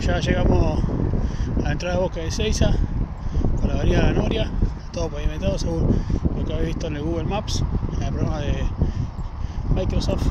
ya llegamos a la entrada de Bosque de Ezeiza por la avenida La Noria, todo pavimentado según lo que habéis visto en el Google Maps, en el programa de Microsoft.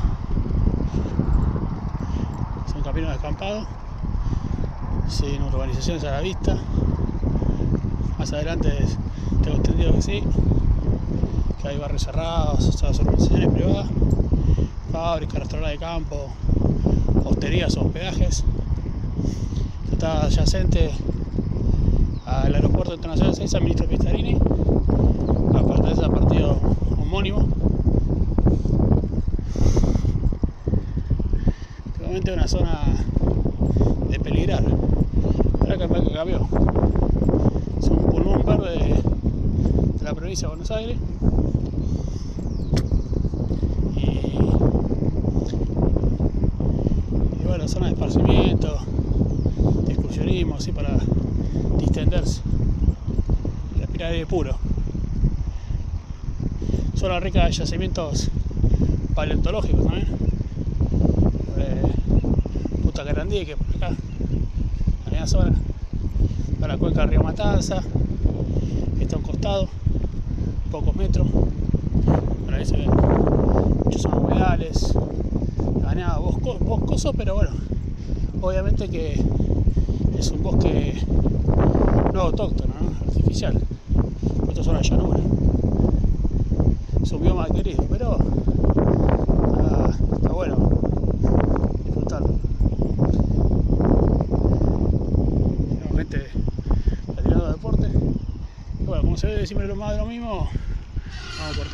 Son caminos descampados, sin urbanizaciones a la vista. Más adelante tengo entendido que sí, que hay barrios cerrados, o sea, urbanizaciones privadas, fábricas, restaurantes de campo, hosterías o hospedajes. Está adyacente al aeropuerto internacional de Ezeiza, Ministro Pistarini, pertenece al partido homónimo. Últimamente una zona de peligrar. Ahora que cambió. Es un pulmón verde de la provincia de Buenos Aires. Y bueno, zona de esparcimiento, de excursionismo, así para distenderse, respirar aire puro. Zona rica de yacimientos paleontológicos también. Punta Carandí, que por acá, en la zona, para la cuenca del río Matanza, está a un costado, pocos metros. Bueno, ahí se ven muchos zonas humedales, ganado boscoso, pero bueno, obviamente que es un bosque no autóctono, ¿no? Artificial. Esta zona de llanura. Es un bioma querido, pero está bueno disfrutarlo. Tenemos gente tirando deporte. Y bueno, como se ve siempre lo más de lo mismo, vamos a cortar.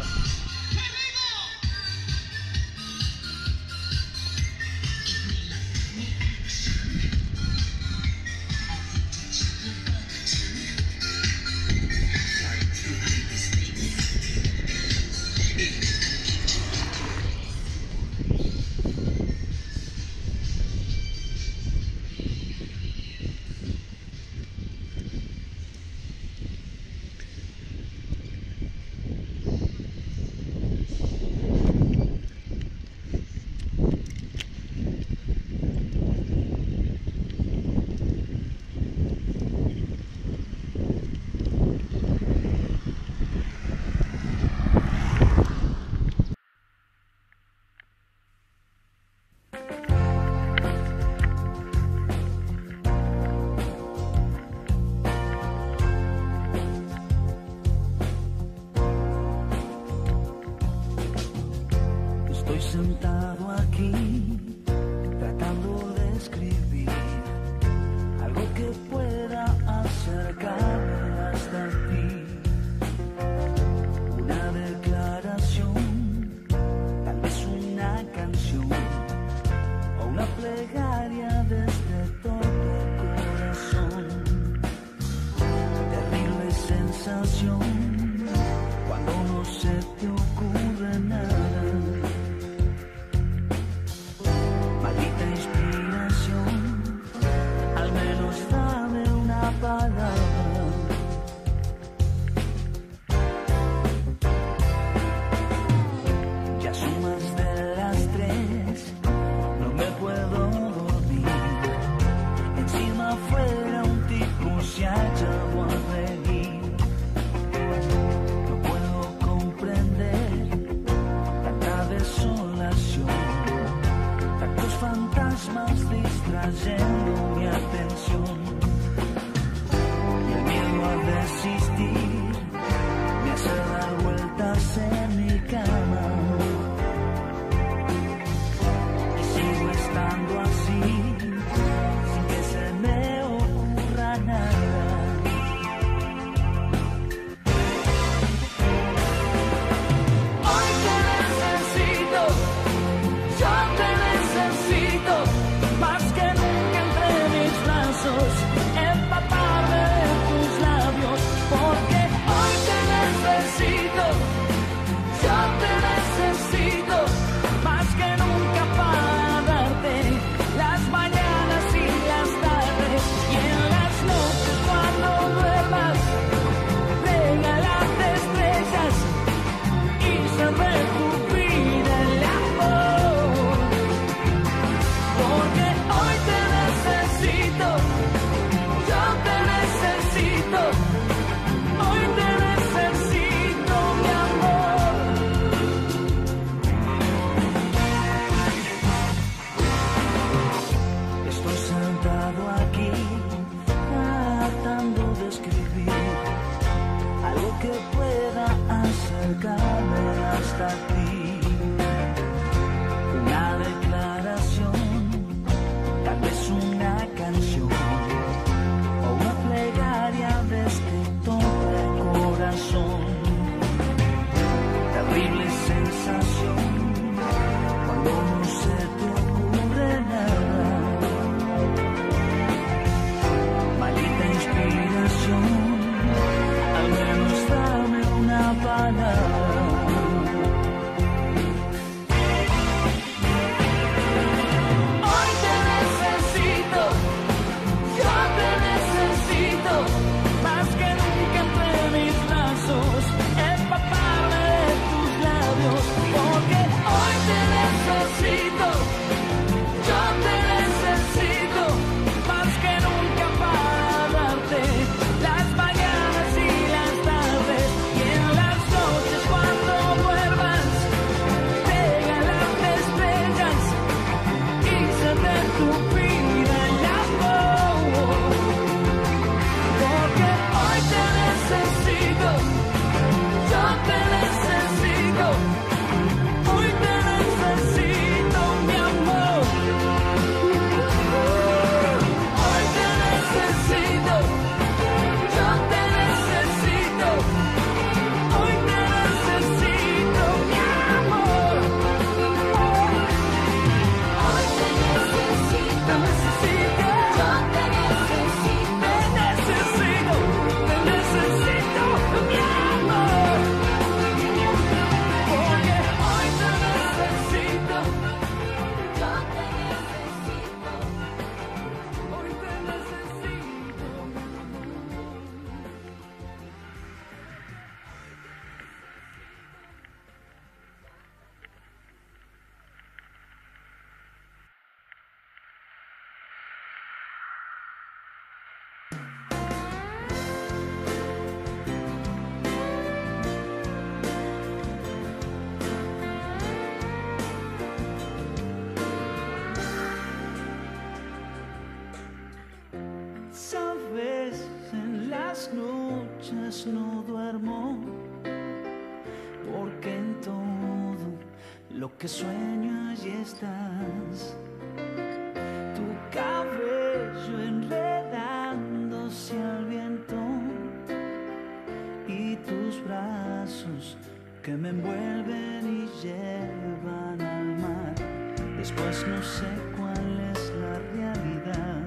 Estoy sentado aquí, tratando de escribir algo que pueda acercarme hasta ti. Una declaración, tal vez una canción o una plegaria desde todo el corazón. Terrible sensación cuando no se te ocurre nada. Ya son más de las 3, no me puedo dormir. Encima afuera un tipo se ha echado a reír. No puedo comprender tanta desolación, tantos fantasmas distrayendo mi atención. Desistir me hace dar vueltas en mi cama y sigo estando así sin que se me ocurra nada. Hoy te necesito, yo te necesito más que nunca entre mis brazos, empaparme de tus labios, porque hoy te necesito. acercarme hasta ti. Una declaración, tal vez una canción o una plegaria de este corazón. Terrible sensación cuando no se te ocurre nada. Maldita inspiración, al menos dame una palabra. Hoy te necesito, yo te necesito, más que nunca entre mis brazos, empaparme de tus labios, porque hoy te necesito, yo te necesito, más que nunca para darte las mañanas y las tardes, y en las noches cuando duermas, pega las estrellas y se te entupirá el amor, porque hoy te necesito, yo te necesito, hoy te necesito, mi amor. Hoy te necesito, yo te necesito, hoy te necesito, mi amor. Hoy te necesito, yo te necesito, mi amor. Porque hoy te necesito, yo te necesito, hoy te necesito. Sabes, en las noches no duermo, porque en todo lo que sueño allí estás. Tu cabello enredándose al viento y tus brazos que me envuelven y llevan al mar. Después no sé cuál es la realidad.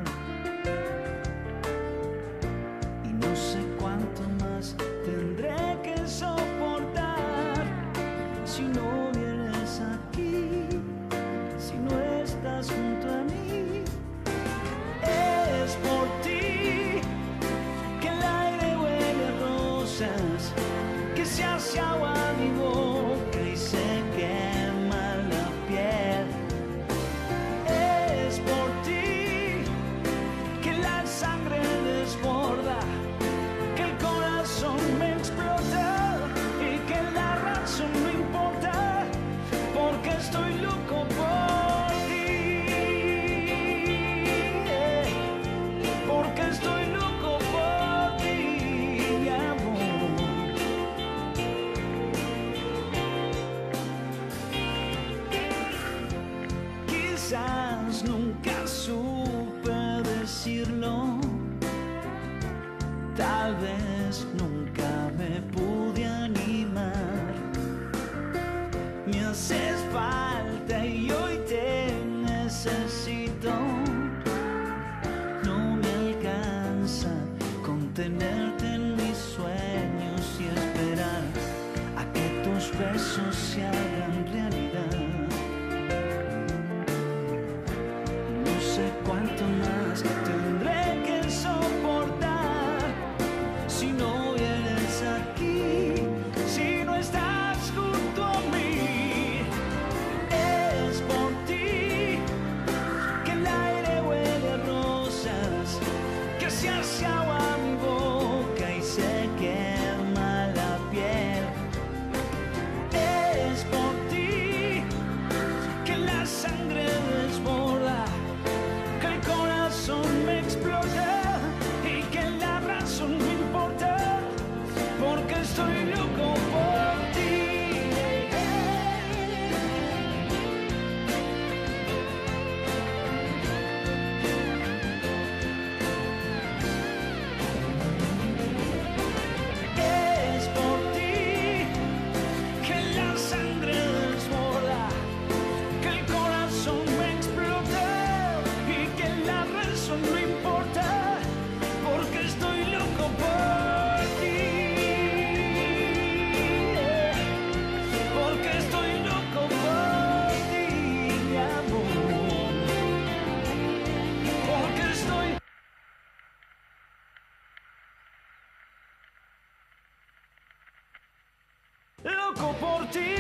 No sé cuánto más tendré que soportar si no vienes aquí, si no estás junto a mí. Es por ti que el aire huele a rosas, que se hace agua a mi boca y se quema la piel. Es por ti que la sangre desborda, que el corazón me explota y que la razón no importa, porque estoy loco por ti, porque estoy loco por ti, mi amor. Quizás nunca supe decirlo, tal vez nunca me pude animar. Me haces falta y hoy te necesito. No me alcanza contenerte en mis sueños y esperar a que tus besos se hagan realidad. No sé cuánto más tendré que soportar si no vienes aquí, si no estás junto a mí. Es por ti que el aire huele a rosas, que se hace agua a mi boca y se quema la piel. Es por ti loco por ti.